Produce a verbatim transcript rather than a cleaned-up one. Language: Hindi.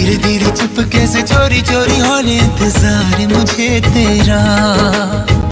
धीरे धीरे चुपके से चोरी चोरी होने इंतजार मुझे तेरा।